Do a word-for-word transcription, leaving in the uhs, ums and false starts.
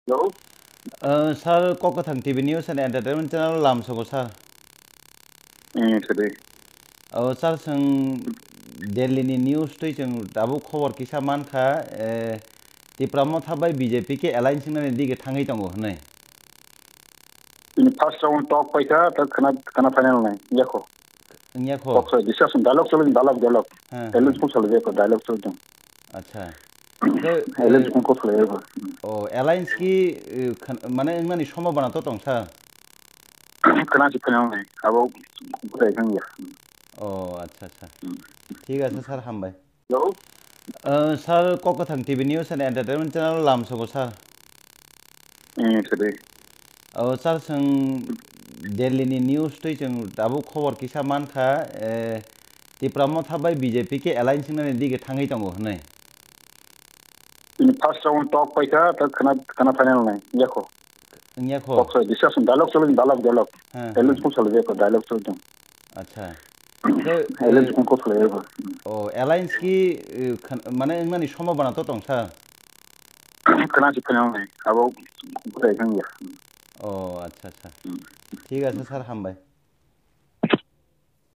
Hello? Uh, sir, Kokotang T V News and Entertainment Channel Lam Soko sir. Hmm, today. Oh, sir, sang Delhi ni news tu jeng dabu khobor kisa man kha di pramo thabai B J P ke alliance na di ke thangai tongo nei. In first round talk paisa ta khana khana final nai yakho. Nya kho. Talk so discussion dialogue chalo dialogue dialogue. Alliance ko chalo yakho dialogue chalo jeng. Acha. Alliance ko chalo yakho. Oh, alliance ki mane ngani sombobana to tong sir. Khana chi final nai abo butai kang ya. Oh, acha acha. ঠিক আছে sir হামবাই Hello? Sir Kokthang TV news and entertainment channel লাম সগো sir Hmm, today. ও sir जों दिल्लीनि news तै जों दाबो खबर किसा मानखा दिप्रामो थाबाय बीजेपी के एलायंस होननानै दिगे थाङै दङ होनै In first round talk paisa ta khana khana final nai yakho. याखो Talk so discussion dialogue chalo dialogue dialogue. Alliance ko chalo yakho dialogue chalo jeng. अच्छा Alliance ko chalo yakho. ओ alliance की माने माने सम्भावना तो दं स्যার khana chi final nai abo butai kang ya. ও আচ্ছা আচ্ছা ঠিক আছে স্যার হামবাই